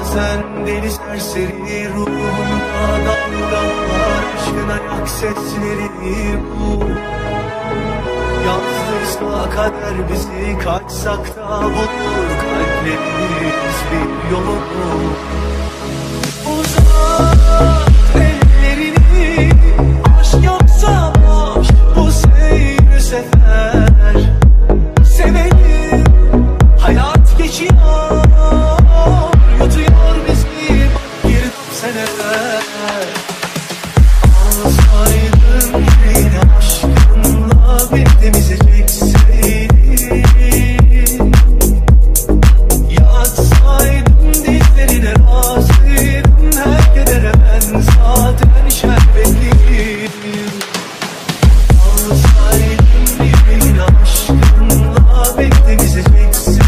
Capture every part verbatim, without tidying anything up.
Bazen deli serseri ruhumda dalgalar, aşkın ayak sesleri bu. Yalnızsa kader bizi, kaçsak da bulur kalplerimiz bir yolunu. Uzat ellerini, aşk yoksa boş bu seyir sefer. Sevelim, hayat geçiyor, yutuyor bizi bak girdim seneler. Alsaydım yine aşkınla bir temizleyecekseydin. Yatsaydım dizlerine razıydım, her kedere ben zaten şerbetliyim. Alsaydım yine aşkınla bir temizleyecekseydin.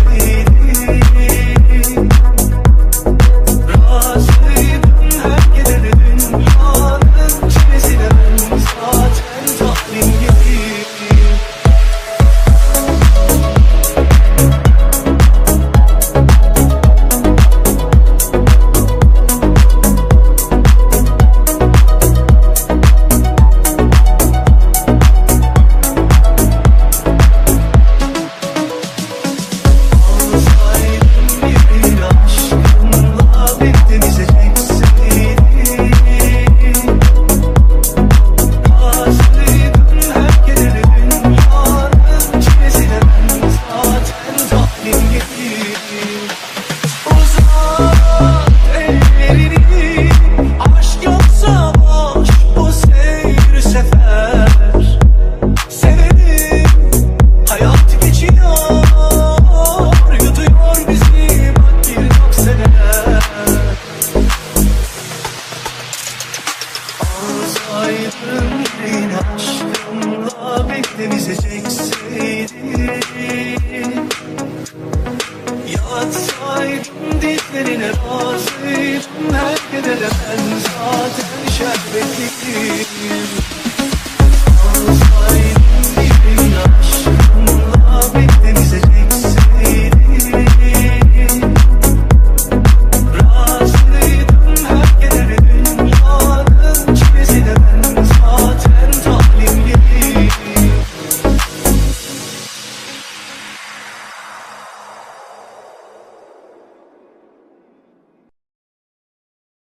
Yatsaydım dizlerine razıydım, her kedere ben